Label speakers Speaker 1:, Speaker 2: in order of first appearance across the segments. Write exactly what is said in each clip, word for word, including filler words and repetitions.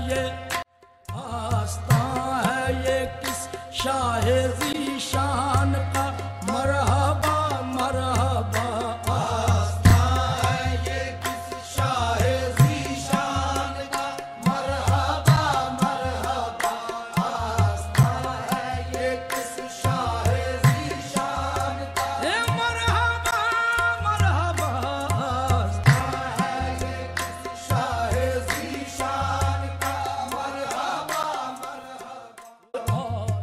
Speaker 1: ये आस्तां है ये किस शाह ज़ीशान का मरहबा मरहबा। आस्तां है ये किस शाह ज़ीशान का मरहबा मरहबा। आस्तां है ये किस शाह ज़ीशान का मरहबा मरहबा। आस्तां है ये किस शाह ज़ीशान का मरहबा मरहबा।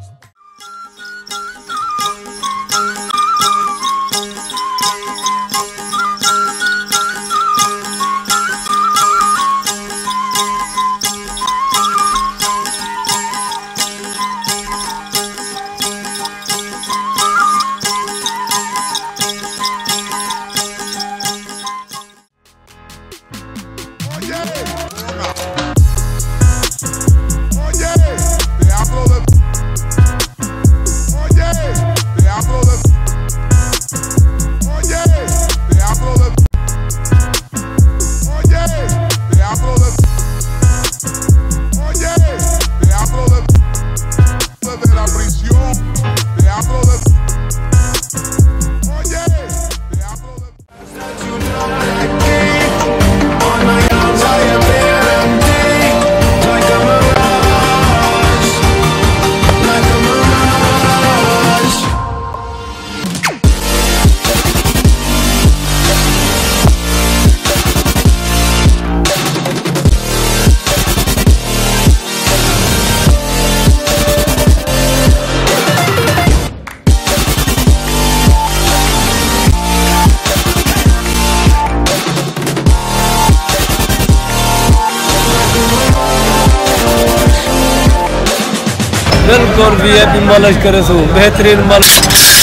Speaker 2: बिल्कुल वी आई पी मालिश करे सो बेहतरीन मालिश।